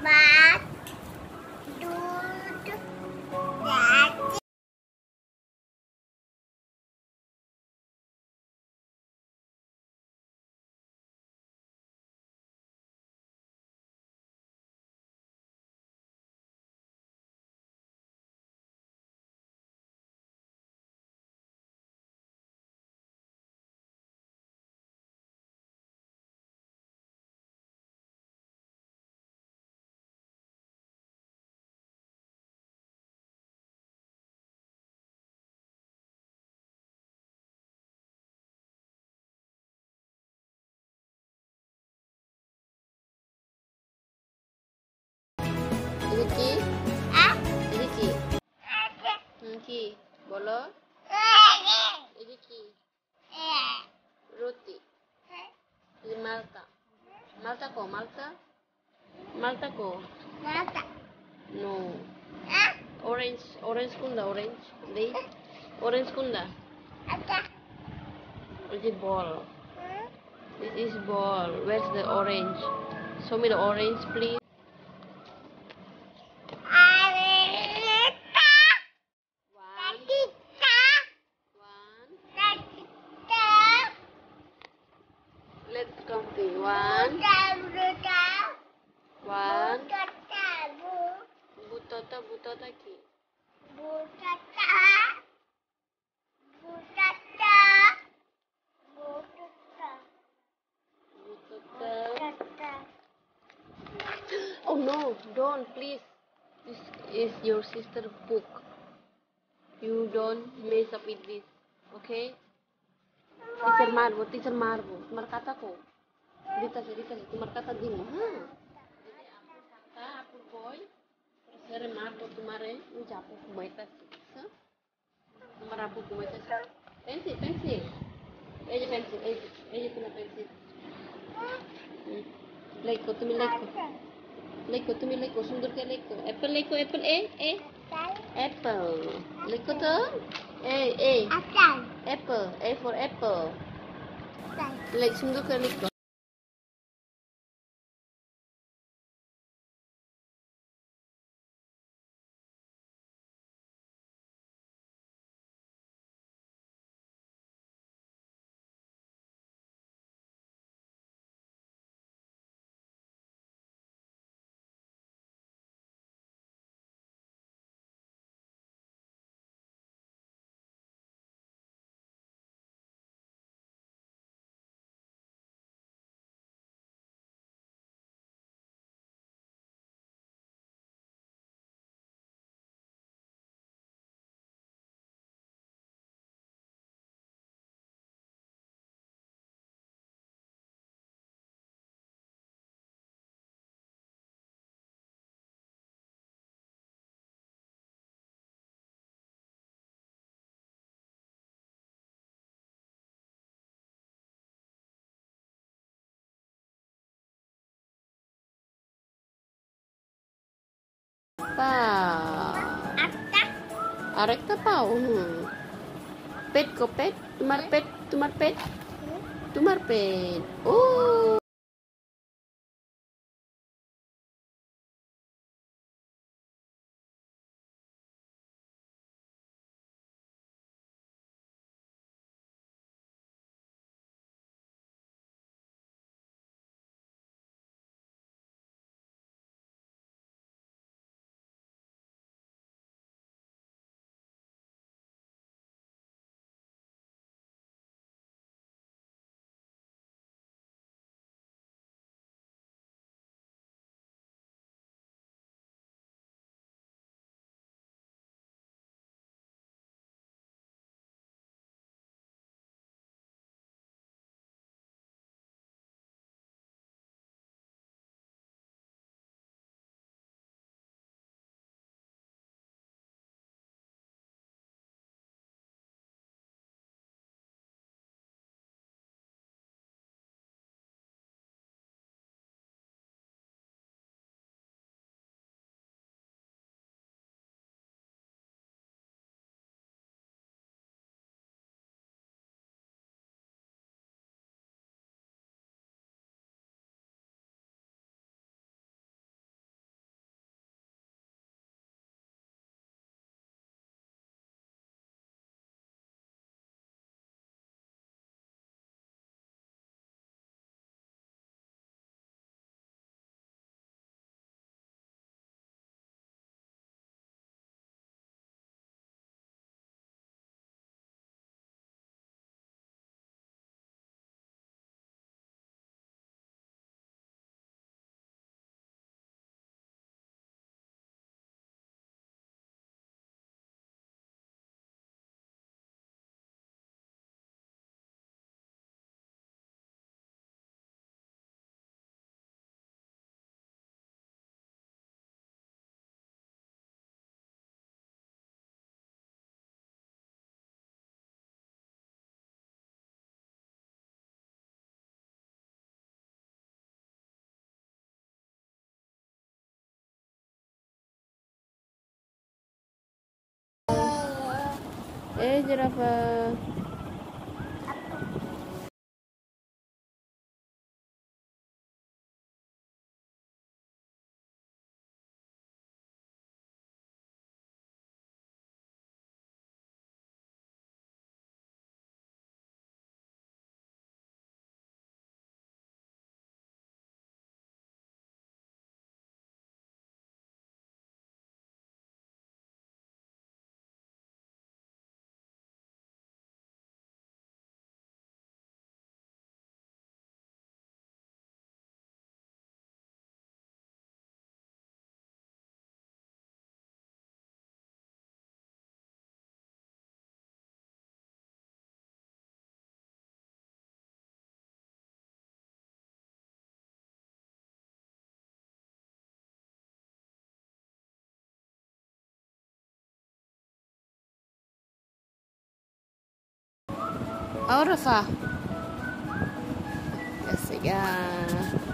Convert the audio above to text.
Bat, dud, dati. Ini ki, बोलो ini ki, roti, ini Malta, Malta ko, Mata. no, orange kunda, di, orange kunda, Ada. this is ball, where's the orange, show me the orange please. Areta. One, Tita. one, Tita. let's count it, one, one, butota ki, butota. Oh no, don't please. This is your sister's book. You don't mess up with this, okay? Teacher Marvo. Markata ko. Dita, tu markata din mo, ha? Jadi aku kata, aku boy. Terus Marvo tumare, ujapo kumaita sih. Marapo kumaita sih. Pensil. Eja pensil. Eja puna pensil. Leko, tumi leko. Leko, sundur ke leko. Apple, apple. Leko to? Apple, A for apple. Sundur ke leko. Pa. Arek ta pa. Pet ko pet. Tumar pet. Oh. Jerapah. Aurafa. Yes, ya.